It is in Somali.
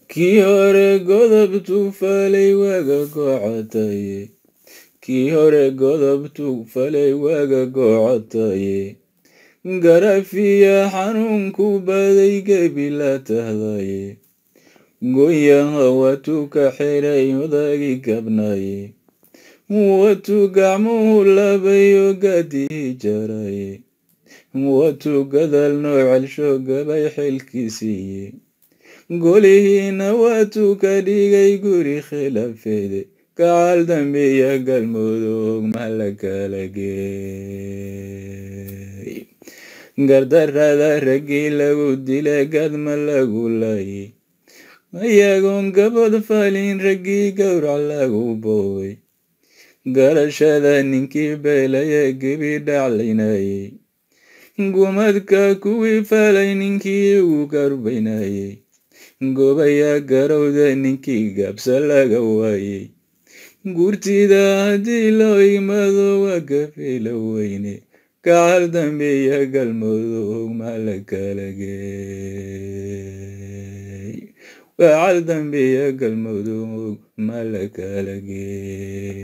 kii hore godobtu falay waaga gocotaye kii hore godobtu falay waaga gocotaye garafiya xanuunku baday gebi la tahdaye goyaha watuu ka xiray odagi gabnaye watuu gacmuhu labayo gadii jaraye watuu gadal noo celsho gabay xilkiisiiye golihiina watuu ka dhigay guri khilaafeede gacal dambiya galmudug ma la kala geey gardarrada raggii lagu dile gadma lagu laayey ayagoon gabad falin raggii gowrac lagu boobay garashada ninkii beelaya gebi dhaclaynayey gumadka kuwii falay ninkii ugu garbaynayey gobaya garowda ninkii gaabsa laga waayey gurtida haddii loo imado waa gafila weyne gacal dambiya galmudug ma la kala geey gacal dambiya galmudug ma la kala geey.